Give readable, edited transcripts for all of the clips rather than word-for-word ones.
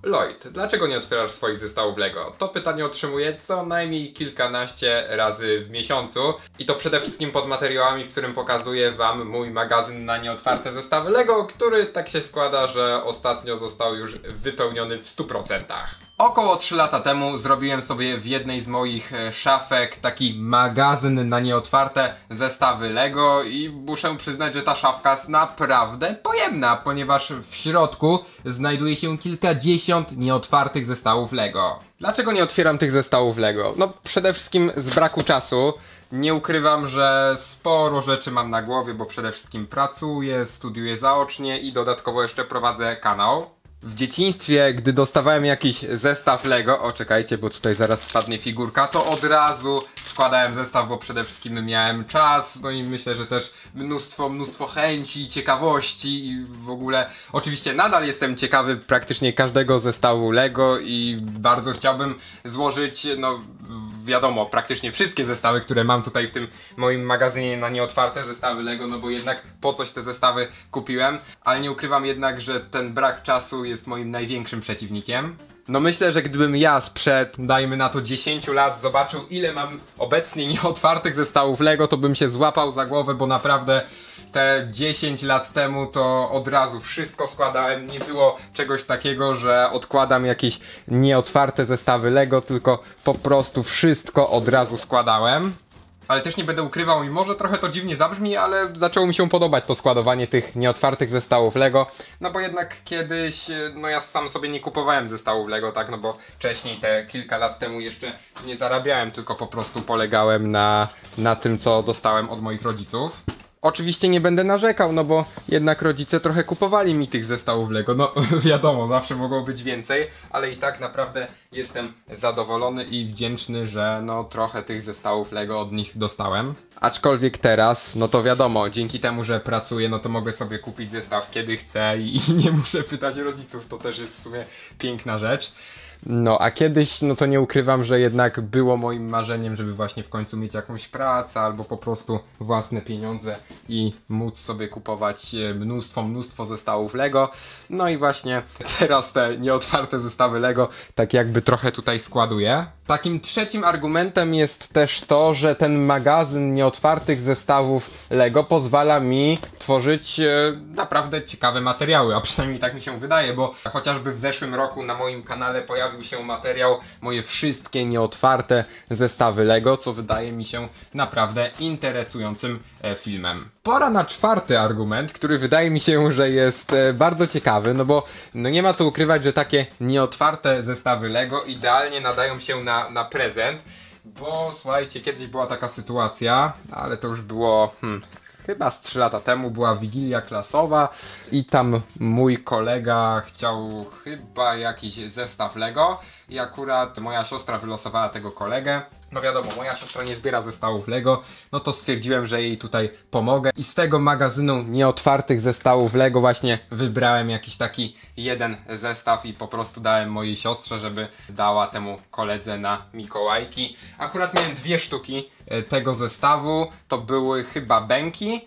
Lloyd, dlaczego nie otwierasz swoich zestawów LEGO? To pytanie otrzymuję co najmniej kilkanaście razy w miesiącu i to przede wszystkim pod materiałami, w którym pokazuję wam mój magazyn na nieotwarte zestawy LEGO, który tak się składa, że ostatnio został już wypełniony w 100%. Około 3 lata temu zrobiłem sobie w jednej z moich szafek taki magazyn na nieotwarte zestawy LEGO i muszę przyznać, że ta szafka jest naprawdę pojemna, ponieważ w środku znajduje się kilkadziesiąt nieotwartych zestawów LEGO. Dlaczego nie otwieram tych zestawów LEGO? No przede wszystkim z braku czasu. Nie ukrywam, że sporo rzeczy mam na głowie, bo przede wszystkim pracuję, studiuję zaocznie i dodatkowo jeszcze prowadzę kanał. W dzieciństwie, gdy dostawałem jakiś zestaw LEGO, o czekajcie, bo tutaj zaraz spadnie figurka, to od razu składałem zestaw, bo przede wszystkim miałem czas, no i myślę, że też mnóstwo chęci, ciekawości i w ogóle, oczywiście nadal jestem ciekawy praktycznie każdego zestawu LEGO i bardzo chciałbym złożyć, no wiadomo, praktycznie wszystkie zestawy, które mam tutaj w tym moim magazynie na nieotwarte zestawy LEGO, no bo jednak po coś te zestawy kupiłem, ale nie ukrywam jednak, że ten brak czasu jest moim największym przeciwnikiem. No myślę, że gdybym ja sprzed, dajmy na to 10 lat zobaczył, ile mam obecnie nieotwartych zestawów LEGO, to bym się złapał za głowę, bo naprawdę te 10 lat temu to od razu wszystko składałem. Nie było czegoś takiego, że odkładam jakieś nieotwarte zestawy LEGO, tylko po prostu wszystko od razu składałem. Ale też nie będę ukrywał i może trochę to dziwnie zabrzmi, ale zaczęło mi się podobać to składowanie tych nieotwartych zestawów LEGO. No bo jednak kiedyś, no ja sam sobie nie kupowałem zestawów LEGO, tak, no bo wcześniej te kilka lat temu jeszcze nie zarabiałem, tylko po prostu polegałem na tym, co dostałem od moich rodziców. Oczywiście nie będę narzekał, no bo jednak rodzice trochę kupowali mi tych zestawów LEGO. No wiadomo, zawsze mogło być więcej, ale i tak naprawdę jestem zadowolony i wdzięczny, że no trochę tych zestawów LEGO od nich dostałem. Aczkolwiek teraz, no to wiadomo, dzięki temu, że pracuję, no to mogę sobie kupić zestaw kiedy chcę i nie muszę pytać rodziców, to też jest w sumie piękna rzecz. No a kiedyś, no to nie ukrywam, że jednak było moim marzeniem, żeby właśnie w końcu mieć jakąś pracę albo po prostu własne pieniądze i móc sobie kupować mnóstwo zestawów LEGO. No i właśnie teraz te nieotwarte zestawy LEGO tak jakby trochę tutaj składuję. Takim trzecim argumentem jest też to, że ten magazyn nieotwartych zestawów LEGO pozwala mi tworzyć naprawdę ciekawe materiały, a przynajmniej tak mi się wydaje, bo chociażby w zeszłym roku na moim kanale pojawił się materiał moje wszystkie nieotwarte zestawy LEGO, co wydaje mi się naprawdę interesującym filmem. Pora na czwarty argument, który wydaje mi się, że jest bardzo ciekawy, no bo no nie ma co ukrywać, że takie nieotwarte zestawy LEGO idealnie nadają się na prezent, bo słuchajcie, kiedyś była taka sytuacja, ale to już było chyba z 3 lata temu, była wigilia klasowa i tam mój kolega chciał chyba jakiś zestaw LEGO i akurat moja siostra wylosowała tego kolegę. No wiadomo, moja siostra nie zbiera zestawów LEGO, no to stwierdziłem, że jej tutaj pomogę i z tego magazynu nieotwartych zestawów LEGO właśnie wybrałem jakiś taki jeden zestaw i po prostu dałem mojej siostrze, żeby dała temu koledze na Mikołajki. Akurat miałem 2 sztuki tego zestawu, to były chyba bęki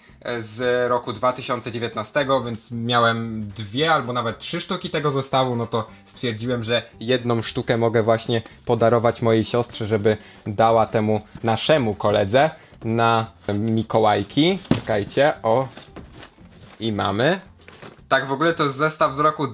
z roku 2019, więc miałem 2 albo nawet 3 sztuki tego zestawu, no to stwierdziłem, że jedną sztukę mogę właśnie podarować mojej siostrze, żeby dała temu naszemu koledze na Mikołajki. Czekajcie, o, i mamy. Tak, w ogóle to jest zestaw z roku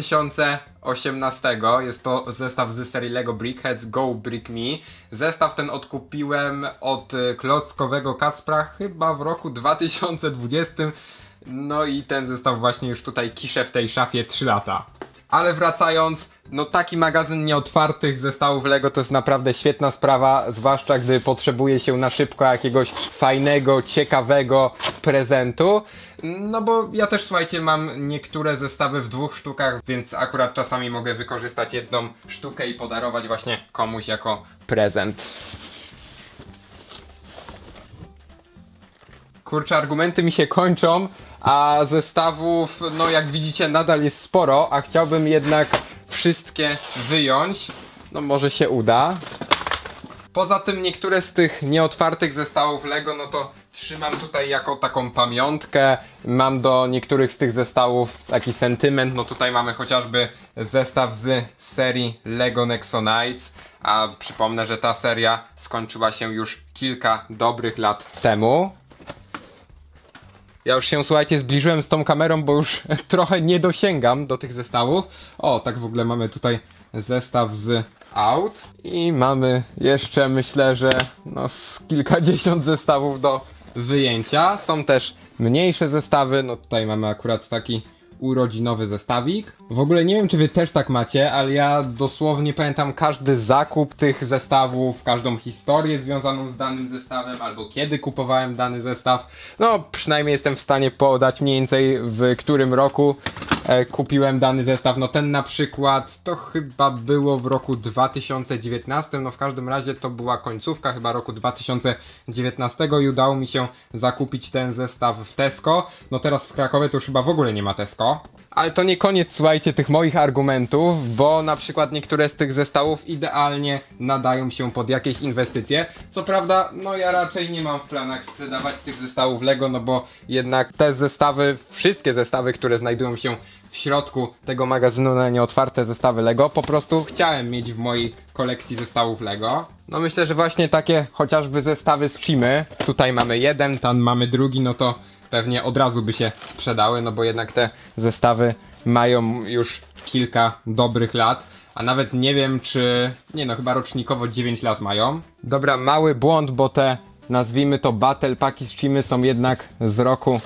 2018, jest to zestaw z serii LEGO Brickheadz Go Brick Me. Zestaw ten odkupiłem od klockowego Kacpra chyba w roku 2020. No i ten zestaw właśnie już tutaj kiszę w tej szafie 3 lata. Ale wracając, no taki magazyn nieotwartych zestawów LEGO to jest naprawdę świetna sprawa, zwłaszcza gdy potrzebuje się na szybko jakiegoś fajnego, ciekawego prezentu. No bo ja też, słuchajcie, mam niektóre zestawy w 2 sztukach, więc akurat czasami mogę wykorzystać jedną sztukę i podarować właśnie komuś jako prezent. Kurczę, argumenty mi się kończą, a zestawów, no jak widzicie, nadal jest sporo, a chciałbym jednak wszystkie wyjąć. No może się uda. Poza tym niektóre z tych nieotwartych zestawów Lego, no to trzymam tutaj jako taką pamiątkę. Mam do niektórych z tych zestawów taki sentyment. No tutaj mamy chociażby zestaw z serii Lego Nexonites. A przypomnę, że ta seria skończyła się już kilka dobrych lat temu. Ja już się, słuchajcie, zbliżyłem z tą kamerą, bo już trochę nie dosięgam do tych zestawów. O, tak w ogóle mamy tutaj zestaw z aut. I mamy jeszcze, myślę, że no z kilkadziesiąt zestawów do wyjęcia. Są też mniejsze zestawy. No tutaj mamy akurat taki urodzinowy zestawik. W ogóle nie wiem, czy wy też tak macie, ale ja dosłownie pamiętam każdy zakup tych zestawów, każdą historię związaną z danym zestawem, albo kiedy kupowałem dany zestaw. No przynajmniej jestem w stanie podać mniej więcej, w którym roku kupiłem dany zestaw. No ten na przykład to chyba było w roku 2019, no w każdym razie to była końcówka chyba roku 2019 i udało mi się zakupić ten zestaw w Tesco. No teraz w Krakowie to już chyba w ogóle nie ma Tesco. Ale to nie koniec, słuchajcie, tych moich argumentów, bo na przykład niektóre z tych zestawów idealnie nadają się pod jakieś inwestycje. Co prawda, no ja raczej nie mam w planach sprzedawać tych zestawów Lego, no bo jednak te zestawy, wszystkie zestawy, które znajdują się w środku tego magazynu na nieotwarte zestawy Lego, po prostu chciałem mieć w mojej kolekcji zestawów Lego. No myślę, że właśnie takie chociażby zestawy z Chimy, tutaj mamy jeden, tam mamy drugi, no to pewnie od razu by się sprzedały, no bo jednak te zestawy mają już kilka dobrych lat, a nawet nie wiem czy... nie no, chyba rocznikowo 9 lat mają. Dobra, mały błąd, bo te, nazwijmy to Battle Packi z Chimy, są jednak z roku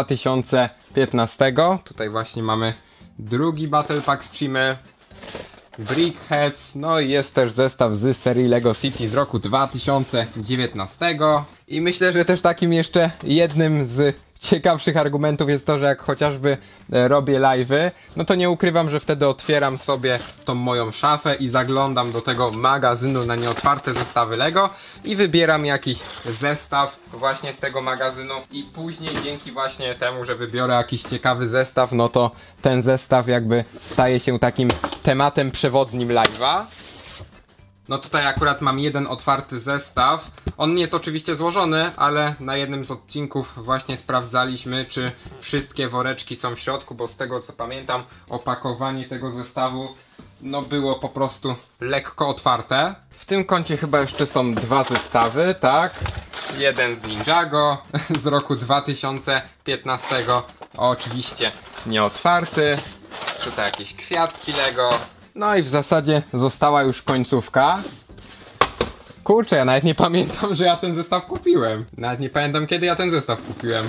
2015. Tutaj właśnie mamy drugi Battle Pack z Chimy. Brickheads, no i jest też zestaw z serii Lego City z roku 2019. I myślę, że też takim jeszcze jednym z ciekawszych argumentów jest to, że jak chociażby robię live'y, no to nie ukrywam, że wtedy otwieram sobie tą moją szafę i zaglądam do tego magazynu na nieotwarte zestawy Lego i wybieram jakiś zestaw właśnie z tego magazynu i później dzięki właśnie temu, że wybiorę jakiś ciekawy zestaw, no to ten zestaw jakby staje się takim tematem przewodnim live'a. No tutaj akurat mam jeden otwarty zestaw. On nie jest oczywiście złożony, ale na jednym z odcinków właśnie sprawdzaliśmy, czy wszystkie woreczki są w środku, bo z tego co pamiętam, opakowanie tego zestawu no było po prostu lekko otwarte. W tym kącie chyba jeszcze są dwa zestawy, tak? Jeden z Ninjago z roku 2015, oczywiście nieotwarty. Tutaj jakieś kwiatki Lego. No i w zasadzie została już końcówka. Kurczę, ja nawet nie pamiętam, że ja ten zestaw kupiłem. Nawet nie pamiętam, kiedy ja ten zestaw kupiłem.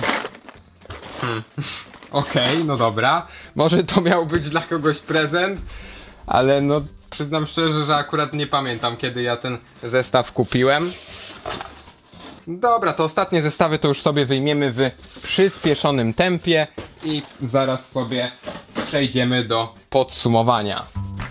Okej, no dobra. Może to miał być dla kogoś prezent, ale no przyznam szczerze, że akurat nie pamiętam, kiedy ja ten zestaw kupiłem. Dobra, to ostatnie zestawy to już sobie wyjmiemy w przyspieszonym tempie i zaraz sobie przejdziemy do podsumowania.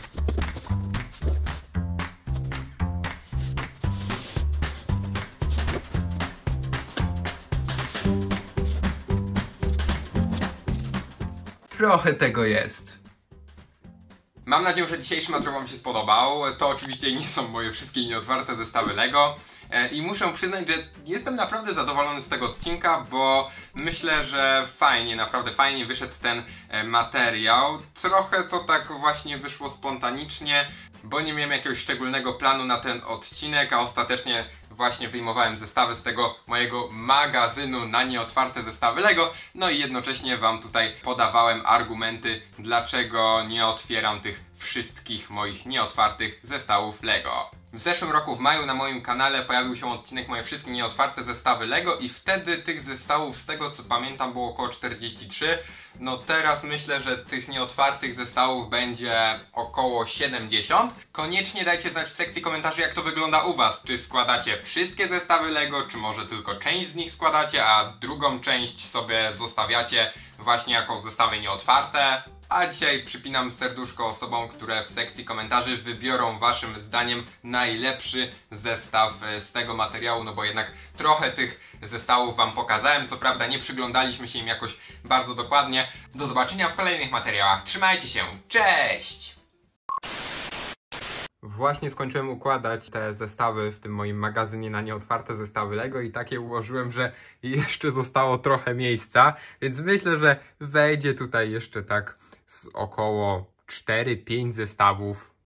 Trochę tego jest. Mam nadzieję, że dzisiejszy materiał wam się spodobał. To oczywiście nie są moje wszystkie nieotwarte zestawy Lego. I muszę przyznać, że jestem naprawdę zadowolony z tego odcinka, bo myślę, że fajnie, naprawdę fajnie wyszedł ten materiał. Trochę to tak właśnie wyszło spontanicznie, bo nie miałem jakiegoś szczególnego planu na ten odcinek, a ostatecznie właśnie wyjmowałem zestawy z tego mojego magazynu na nieotwarte zestawy Lego. No i jednocześnie wam tutaj podawałem argumenty, dlaczego nie otwieram tych wszystkich moich nieotwartych zestawów Lego. W zeszłym roku w maju na moim kanale pojawił się odcinek moje wszystkie nieotwarte zestawy Lego i wtedy tych zestawów, z tego co pamiętam, było około 43. No teraz myślę, że tych nieotwartych zestawów będzie około 70. Koniecznie dajcie znać w sekcji komentarzy, jak to wygląda u was. Czy składacie wszystkie zestawy Lego, czy może tylko część z nich składacie, a drugą część sobie zostawiacie właśnie jako zestawy nieotwarte. A dzisiaj przypinam serduszko osobom, które w sekcji komentarzy wybiorą waszym zdaniem najlepszy zestaw z tego materiału, no bo jednak trochę tych zestawów wam pokazałem, co prawda nie przyglądaliśmy się im jakoś bardzo dokładnie. Do zobaczenia w kolejnych materiałach, trzymajcie się, cześć! Właśnie skończyłem układać te zestawy w tym moim magazynie na nieotwarte zestawy Lego i takie ułożyłem, że jeszcze zostało trochę miejsca, więc myślę, że wejdzie tutaj jeszcze tak z około 4-5 zestawów.